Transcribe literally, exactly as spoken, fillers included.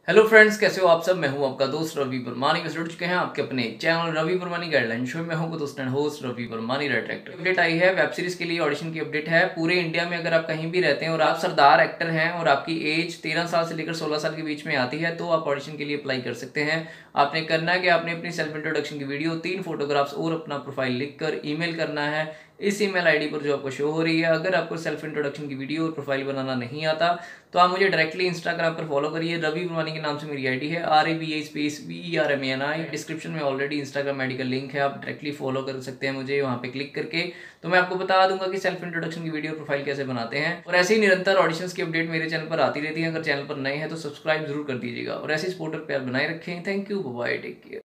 Hello friends, कैसे हो आप सब। मैं हूं आपका दोस्त रवि वर्मानी। वैसे जुड़ चुके हैं आपके अपने channel Ravi Varmani guideline show में। हूं दोस्त and host Ravi Varmani director. Update आई है वेब सीरीज के लिए, ऑडिशन की अपडेट है। पूरे इंडिया में अगर आप कहीं भी रहते हैं और आप सरदार एक्टर हैं और आपकी एज तेरह साल से लेकर सोलह साल के बीच में आती है तो आप ऑडिशन के लिए अप्लाई कर सकते हैं। आपने करना है कि आपने अपनी सेल्फ इंट्रोडक्शन की वीडियो, तीन फोटोग्राफ्स और अपना प्रोफाइल लिखकर ईमेल करना है इस ईमेल आईडी पर जो आपको शो हो रही है। अगर आपको सेल्फ इंट्रोडक्शन की वीडियो और प्रोफाइल बनाना नहीं आता तो आप मुझे डायरेक्टली इंस्टाग्राम पर फॉलो करिए। रवि वर्मानी के नाम से मेरी आईडी है, R A B A space B E R M A N I. Description में ऑलरेडी इंस्टाग्राम आईडी का लिंक है, आप डायरेक्टली फॉलो कर सकते हैं मुझे वहाँ पे क्लिक करके। तो मैं आपको बता दूंगा कि सेल्फ इंट्रोडक्शन की वीडियो प्रोफाइल कैसे बनाते हैं। और ऐसे ही निरंतर ऑडिशंस की अपडेट मेरे चैनल पर आती रहती है। अगर चैनल पर नए हैं तो सब्सक्राइब जरूर कर दीजिएगा और ऐसे सपोर्टर प्यार बनाए रखें। Thank you, bye, take care.